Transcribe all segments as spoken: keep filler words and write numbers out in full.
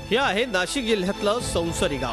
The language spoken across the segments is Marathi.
हे आहे नाशिक जिल्ह्यातलं संसरी गाव।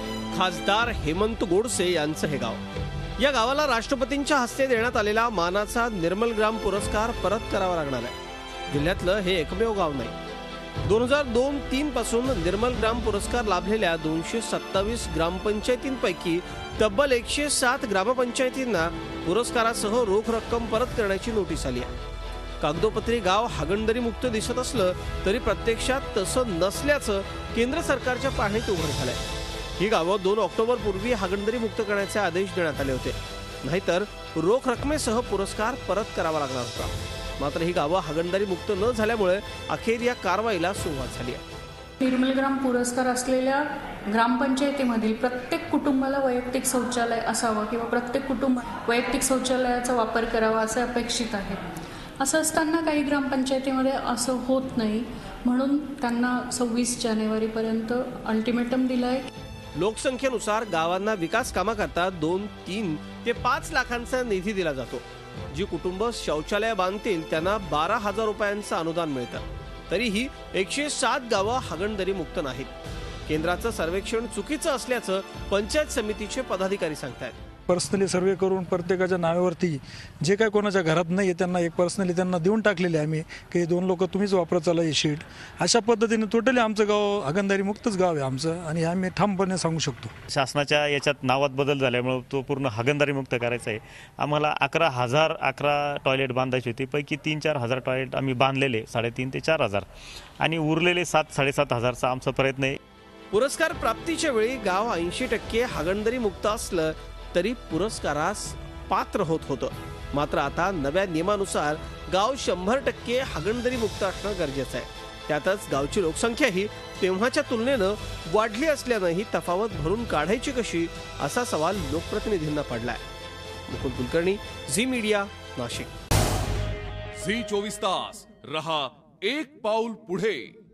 खासदार हेमंत गोडसे यांचं हे गाव। या गावाला राष्ट्रपतींच्या हस्ते देण्यात आलेला मानाचा निर्मल ग्राम पुरस्कार परत करावा लागणार आहे। जिल्ह्यातलं हे एकमेव गाव नाही। दोन हजार दोन तीन पासून निर्मल ग्राम पुरस्कार लाभलेल्या दोनशे सत्तावीस ग्रामपंचायतींपैकी तब्बल एकशे सात ग्रामपंचायतींना पुरस्कारासह रोख रक्कम परत करण्याची नोटीस आली आहे। कागदोपत्री गाव हागणदारी मुक्त दिसत असलं तरी प्रत्यक्षात तसं नसल्याचं केंद्र सरकारच्या पाहणीत उघड झालंय। ही गावं दोन ऑक्टोबर पूर्वी हागणदारी मुक्त करण्याचे आदेश देण्यात आले होते, नाहीतर रोख रकमेसह पुरस्कार परत करावा लागणार होता। मात्र ही गावं हागणदारी मुक्त न झाल्यामुळे अखेर या कारवाईला सुरुवात झाली आहे। निर्मल ग्राम पुरस्कार असलेल्या ग्रामपंचायतीमधील प्रत्येक कुटुंबाला वैयक्तिक शौचालय असावं किंवा प्रत्येक कुटुंब वैयक्तिक शौचालयाचा वापर करावा असे अपेक्षित आहे। असं असताना काही ग्रामपंचायतीमध्ये असं होत नाही, म्हणून त्यांना सव्वीस जानेवारीपर्यंत अल्टिमेटम दिला आहे। लोकसंख्येनुसार गावांना विकास कामाकरता दोन तीन ते पाच लाखांचा निधी दिला जातो। जी कुटुंब शौचालय बांधतील त्यांना बारा हजार रुपयांचं अनुदान मिळतं। तरीही एकशे सात गावं हागणदारी मुक्त नाहीत। केंद्राचं सर्वेक्षण चुकीचं असल्याचं पंचायत समितीचे पदाधिकारी सांगतात। पर्सनली सर्वे करून प्रत्येकाच्या नावावरती जे काय कोणाच्या घरात नाही त्यांना एक पर्सनली त्यांना देऊन टाकलेले आम्ही की दोन लोक तुम्हीच वापरत चाला ही शीट। अशा पद्धतीने टोटली आमचं गाव हागणदारी मुक्तच गाव आहे आमचं, आणि आम्ही ठामपणे सांगू शकतो। शासनाच्या याच्यात नावात बदल झाल्यामुळे तो पूर्ण हागणदारी मुक्त करायचा आहे। आम्हाला अकरा हजार अकरा टॉयलेट बांधायची होती, पैकी तीन चार हजार टॉयलेट आम्ही बांधलेले, साडेतीन ते चार हजार आणि उरलेले सात साडेसात हजारचा आमचा प्रयत्न आहे। पुरस्कार प्राप्तीच्या वेळी गाव ऐंशी टक्के हागणदारी मुक्त असलं तरी पुरस्कारास पात्र होत होतं। मात्र आता नव्या नियमानुसार गाव शंभर टक्के हागणदारी मुक्त असणं गरजेचं आहे। त्यातच गावची लोकसंख्याही तेव्हाच्या तुलनेनं वाढली असल्यानं ही तफावत भरून काढायची कशी असा सवाल लोकप्रतिनिधींना पडलाय। Mukul Kulkarni, Zee media, Nashik. Zee चोवीस तास रहा एक पाऊल पुढे।